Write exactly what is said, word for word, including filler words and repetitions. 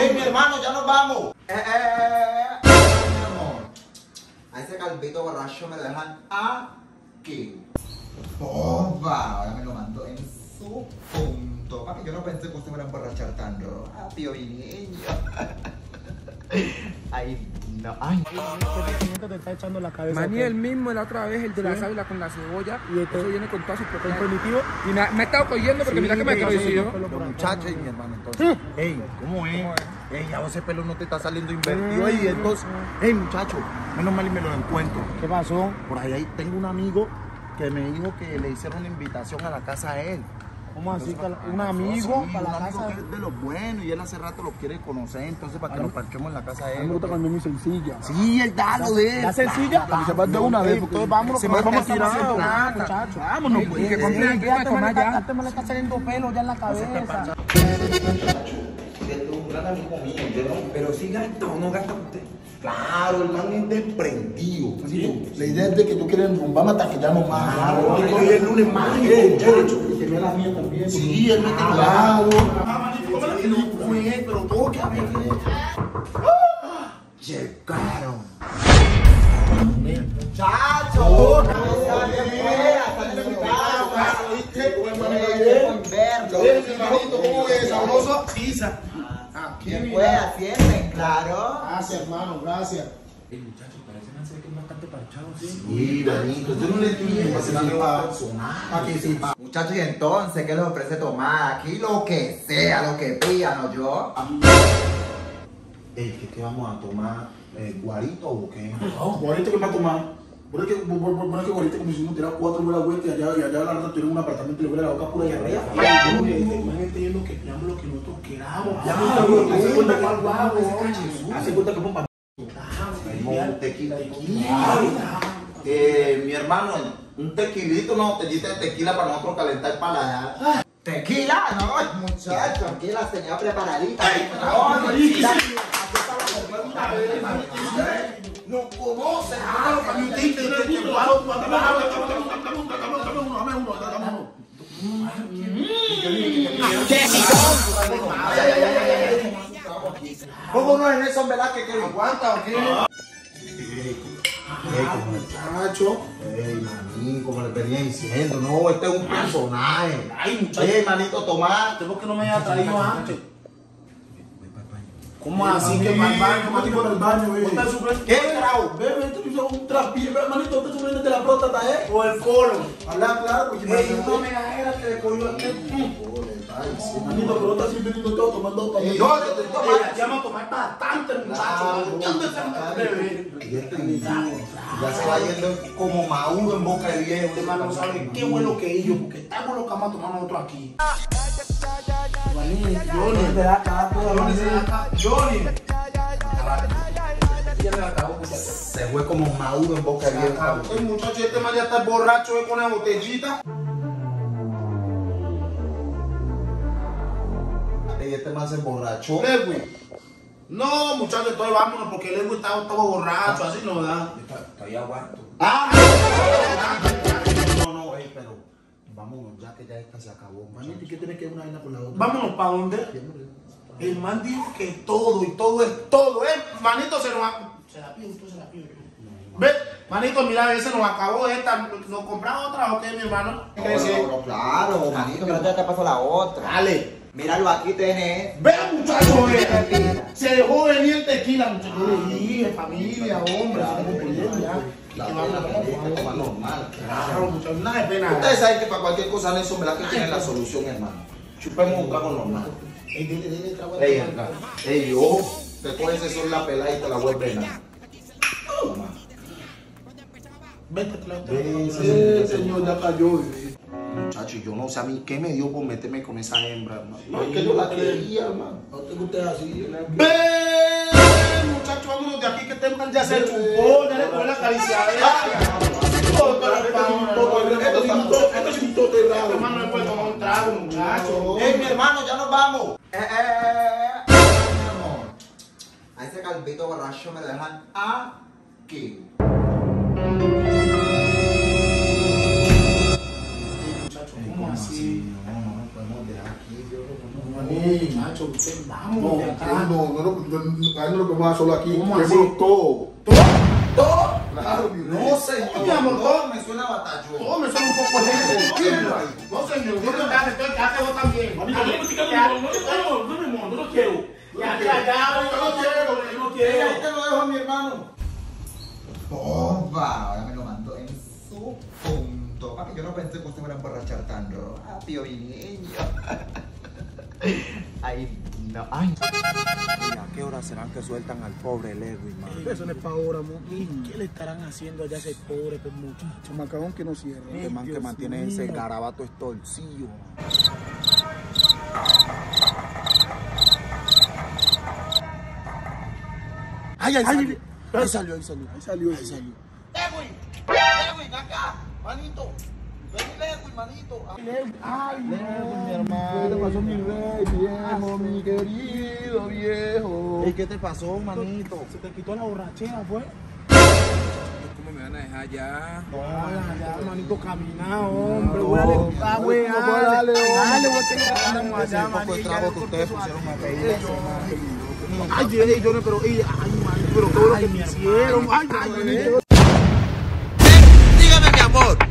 ¡Ey, mi hermano, ya nos vamos! ¡Eh, eh, eh! Mi amor, a ese calvito borracho me lo dejan aquí. ¡Opa! Ahora me lo mando en su punto. Papi, yo no pensé que usted me iba a emborrachar tan rápido, mi niño. Ay, no, ay. Te está echando la cabeza. Maní el mismo la otra vez, el de la sábila con la cebolla. Y este eso viene con todo su propio primitivo. Y me, me ha estado cogiendo porque Sí, mira que me ha porque crecido. los Muchachos y mi hermano, entonces. Ey, ¿cómo es? Ey, ya ese pelo no te está saliendo invertido. Ey, entonces. Ey, muchacho, menos mal y me lo encuentro. ¿Qué pasó? Por ahí, ahí tengo un amigo que me dijo que le hicieron una invitación a la casa a él. ¿Cómo así? Entonces, Que un amigo sí, para un la amigo casa. que es de los buenos y él hace rato lo quiere conocer, entonces para que Ay, nos parchemos en la casa de A mí él. me gusta cuando es muy sencilla. Sí, el dalo de él. ¿La sencilla? Ah, Se va de una vez, porque entonces vámonos, se porque vamos vamos a a tirar, tirar, muchachos. Vámonos, Y pues. que compre Sí, algo ya para te me tomar le ya. está- te me le está saliendo pelo ya en la cabeza. Un gran amigo mío, yo no. Pero si gasta o no gasta usted. Claro, el man es desprendido. Sí. La idea es de que tú quieres enrumbarme hasta que ya no más. Claro, que hoy es el lunes mágico, muchacho. Y que me la mía también. Sí, él me tiene Claro. no fue, pero todo que había que. Llegaron. Muchachos, ¿Cómo es? ¿Sabroso? Pizza. ¿Quién fue? Siempre, claro. Gracias, hermano, gracias. El muchacho parece más que es bastante parchado, ¿sí? Sí, Benito, yo no le entiendo. Es una nueva persona. Aquí sí, pa. Muchachos, y entonces, ¿qué les ofrece tomar? Aquí lo que sea, lo que pidan, ¿no yo? Ey, ¿qué, qué vamos a tomar? Eh, ¿Guarito o qué? Guarito que va a tomar. Bueno, es que, bueno, es que ahorita como si uno tirara cuatro vuelas vueltas y allá, y allá la rata tiene un apartamento y le huele la boca pura diarrea. Yo que van entendiendo que pillamos lo que nosotros queramos. Ya no estamos hace cuenta que es guapo. Hace cuenta que es un papá. Un tequila. Eh, mi hermano, un tequilito, una botellita de tequila para nosotros calentar para allá. ¿Tequila? No, muchacho, aquí la tenía preparadita. No, no, no conoce. ¿Cómo no es eso, verdad? Que aguanta o qué? Muchacho. Ey, manín, como le venía diciendo, no, este es un personaje. Ay, muchacho. Ey, manito, tomar. ¿Por qué no me había traído antes? ¿Cómo así que para el baño? ¿Cómo tipo del baño, eh? ¿Usted sufre? ¿Qué carajo? Bebe, esto es un trapillo. Hermanito, ¿usted sufre de la próstata, eh? O el colon. Habla claro, porque me dijo una megajera que le cogió aquí. Hermanito, pero está sirviendo todo, tomando todo. Yo, yo estoy tomando. Ya vamos a tomar bastante, muchacho. ¿Dónde se va a beber? Ya se va yendo como maduro en boca de viejo. Usted no sabe qué bueno que ellos, porque estamos los que vamos a tomar nosotros aquí. Johnny, Johnny, de acá, Johnny, de acá, Johnny. Se fue como maduro en boca de viejo. El muchacho este man ya está borracho eh, con la botellita. Y este man se emborrachó. Lewis. No, muchacho, entonces vámonos porque Lewis estaba todo borracho, así no da. Todavía aguanto. Ah, no, no, ey, pero vámonos ya que ya esta se acabó. Manito, ¿y qué tiene que ver una vaina con la otra? Vámonos para dónde. El man dijo que todo y todo es todo, eh. Manito se nos ha... Se la pido, tú se la pido. Ve, manito, mira, a veces nos acabó esta. ¿Nos compramos otra o qué, mi hermano? No, no, no, claro, manito, que no te pasó la otra. Dale. Míralo, aquí tenés. Ve, muchacho, ve. Se dejó venir el tequila, muchacho. Yo le dije, familia, hombre, estamos bien ya. Claro, normal. Claro, muchacho, nada de pena. Ustedes saben que para cualquier cosa, Nelson, ¿verdad que tienen la solución, hermano? Chupemos un trago normal. Ey, dile, dile, trago. Ey, acá. Ey, ojo, te coges ese sol la pelada y te la vuelves nada. Toma. Vete, claro. Ven, señor, ya cayó. Muchacho, yo no sé a mí qué me dio por meterme con esa hembra, hermano. No, Es que yo la quería, hermano. No te guste así. Ven, Muchachos, vámonos de aquí que este man ya se chupó, ya le pone la acariciadera. Esto es un tote raro. Este man no le puede tomar un trago, muchacho. ¡Ey, mi hermano, ya nos vamos! ¡Eh, eh, eh! Mi amor, a ese calvito borracho me lo dejan aquí. Muchacho, ¿cómo así. No, no nos podemos dejar aquí, yo. No, ni, macho, usted, vamos No, de acá. no, no, no, no, a él no lo podemos dejar solo aquí. ¿Cómo Queremos así? todo. ¿Todo? Claro, mi rey. No, señor. Mi amor, todo me suena a batallón. Todo me suena un poco Tranquilo ahí. No, señor, yo no te hace, estoy que hace vos también. Manito, no me sigas, no, no, no, no, no, no lo quiero. Ya, ya, ya, yo no quiero, yo no Ella, quiero. ahí te lo dejo a mi hermano. Boba, ahora me lo mandó en su punto. Papi, yo no pensé que usted me iba a emborrachar tan rápido, mi niño. Ay, no, ay. Mira, ¿a qué hora serán que sueltan al pobre Lewin, man? Eso no es para ahora, amor. ¿Qué le estarán haciendo allá a ese pobre pues, muchacho? Macabón que no cierra. Este man que Dios mantiene mío. ese garabato estorcido. Ay, ay, ay. Ahí salió, ahí salió. Ahí salió, ahí salió. Lewin, Lewin, acá, manito. Ven, Lewin, manito. Ay, no, mi hermano. ¿Qué te pasó, mi rey, viejo, mi querido viejo? ¿Y qué te pasó, manito? Se te quitó la borrachera, pues. ¿Cómo me van a dejar ya? No, ya, manito, camina, hombre. No, Dale, no, ah, no, güey, no, dale, dale, dale, hombre. güey, que andamos allá, Un poco de trago que ustedes pusieron a reír. Ay, ay, yo no, pero, ay, ay, manito, pero todo lo que me hicieron. Ay, ay, manito. Dígame, mi amor,